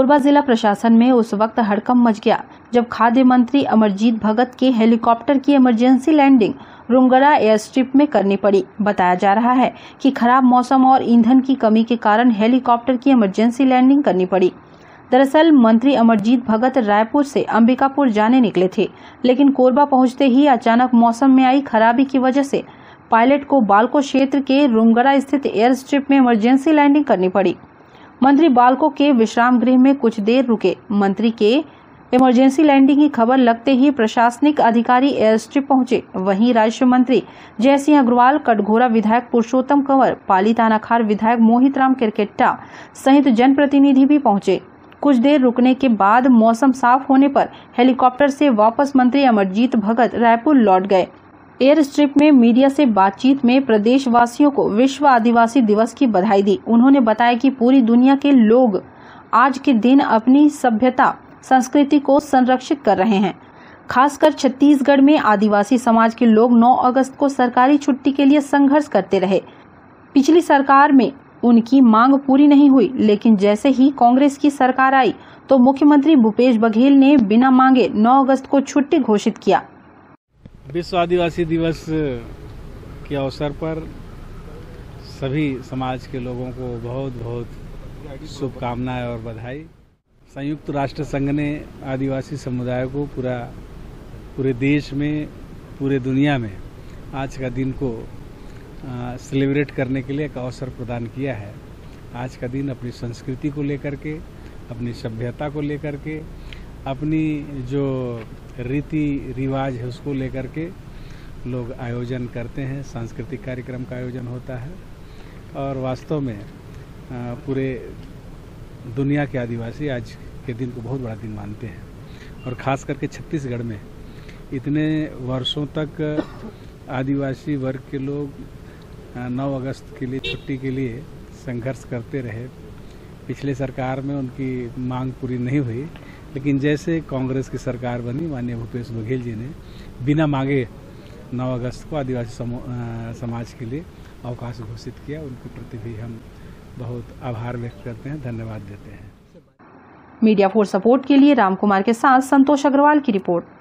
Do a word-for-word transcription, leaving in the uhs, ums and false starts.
कोरबा जिला प्रशासन में उस वक्त हड़कंप मच गया जब खाद्य मंत्री अमरजीत भगत के हेलीकॉप्टर की emergency landing Rungra airstrip में करनी पड़ी। बताया जा रहा है कि खराब मौसम और ईंधन की कमी के कारण हेलीकॉप्टर की इमरजेंसी लैंडिंग करनी पड़ी। दरअसल मंत्री अमरजीत भगत रायपुर से अंबिकापुर जाने निकले थे, लेकिन कोरबा पहुंचते ही अचानक मौसम में आई खराबी की वजह से पायलट को बालको क्षेत्र के रुंगरा स्थित एयर स्ट्रिप में इमरजेंसी लैंडिंग करनी पड़ी। मंत्री बालको के विश्राम गृह में कुछ देर रुके। मंत्री के इमरजेंसी लैंडिंग की खबर लगते ही प्रशासनिक अधिकारी एयर स्ट्रिप पहुंचे। वहीं राज्य मंत्री जयसिंह अग्रवाल, कटघोरा विधायक पुरुषोत्तम कंवर, पाली तानाखार विधायक मोहित राम किरकेट्टा सहित जनप्रतिनिधि भी पहुंचे। कुछ देर रुकने के बाद मौसम साफ होने पर हेलीकॉप्टर से वापस मंत्री अमरजीत भगत रायपुर लौट गए। एयर स्ट्रिप में मीडिया से बातचीत में प्रदेशवासियों को विश्व आदिवासी दिवस की बधाई दी। उन्होंने बताया कि पूरी दुनिया के लोग आज के दिन अपनी सभ्यता संस्कृति को संरक्षित कर रहे हैं। खासकर छत्तीसगढ़ में आदिवासी समाज के लोग नौ अगस्त को सरकारी छुट्टी के लिए संघर्ष करते रहे। पिछली सरकार में उनकी मांग पूरी नहीं हुई, लेकिन जैसे ही कांग्रेस की सरकार आई तो मुख्यमंत्री भूपेश बघेल ने बिना मांगे नौ अगस्त को छुट्टी घोषित किया। विश्व आदिवासी दिवस के अवसर पर सभी समाज के लोगों को बहुत बहुत शुभकामनाएं और बधाई। संयुक्त राष्ट्र संघ ने आदिवासी समुदाय को पूरा पूरे देश में, पूरे दुनिया में आज का दिन को सेलिब्रेट करने के लिए एक अवसर प्रदान किया है। आज का दिन अपनी संस्कृति को लेकर के, अपनी सभ्यता को लेकर के, अपनी जो रीति रिवाज है उसको लेकर के लोग आयोजन करते हैं। सांस्कृतिक कार्यक्रम का आयोजन होता है और वास्तव में पूरे दुनिया के आदिवासी आज के दिन को बहुत बड़ा दिन मानते हैं। और ख़ास करके छत्तीसगढ़ में इतने वर्षों तक आदिवासी वर्ग के लोग नौ अगस्त के लिए छुट्टी के लिए संघर्ष करते रहे। पिछले सरकार में उनकी मांग पूरी नहीं हुई, लेकिन जैसे कांग्रेस की सरकार बनी, माननीय भूपेश बघेल जी ने बिना मांगे नौ अगस्त को आदिवासी समाज के लिए अवकाश घोषित किया। उनके प्रति भी हम बहुत आभार व्यक्त करते हैं, धन्यवाद देते हैं। मीडिया फोर सपोर्ट के लिए राम कुमार के साथ संतोष अग्रवाल की रिपोर्ट।